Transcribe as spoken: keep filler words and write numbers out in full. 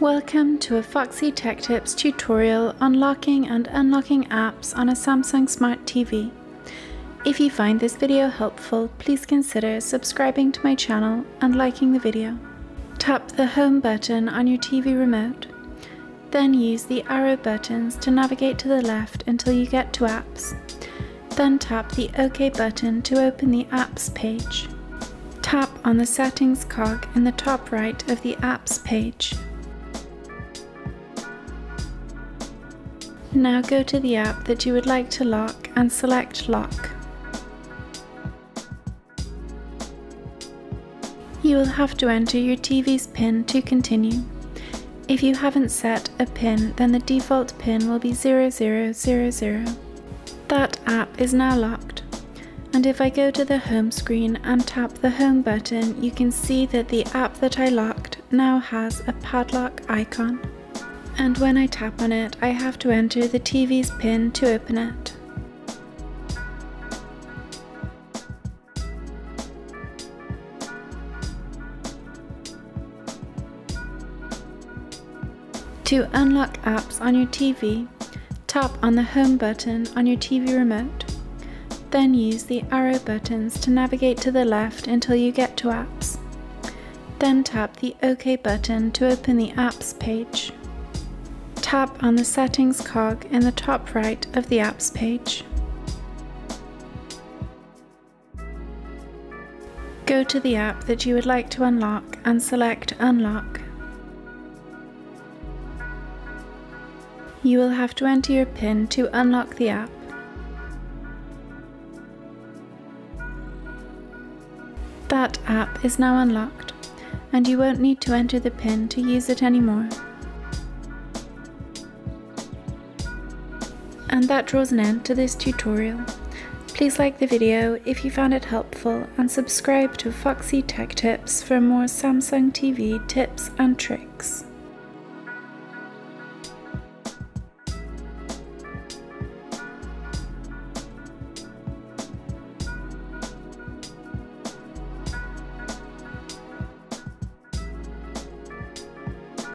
Welcome to a Foxy Tech Tips tutorial on locking and unlocking apps on a Samsung Smart T V. If you find this video helpful, please consider subscribing to my channel and liking the video. Tap the Home button on your T V remote. Then use the arrow buttons to navigate to the left until you get to Apps. Then tap the OK button to open the Apps page. Tap on the Settings cog in the top right of the Apps page. Now go to the app that you would like to lock and select Lock. You will have to enter your T V's PIN to continue. If you haven't set a PIN, then the default PIN will be zero zero zero zero. That app is now locked. And if I go to the home screen and tap the Home button, you can see that the app that I locked now has a padlock icon. And when I tap on it, I have to enter the T V's PIN to open it. To unlock apps on your T V, tap on the Home button on your T V remote. Then use the arrow buttons to navigate to the left until you get to Apps. Then tap the OK button to open the Apps page. Tap on the Settings cog in the top right of the Apps page. Go to the app that you would like to unlock and select Unlock. You will have to enter your PIN to unlock the app. That app is now unlocked, and you won't need to enter the PIN to use it anymore. And that draws an end to this tutorial. Please like the video if you found it helpful and subscribe to Foxy Tech Tips for more Samsung T V tips and tricks.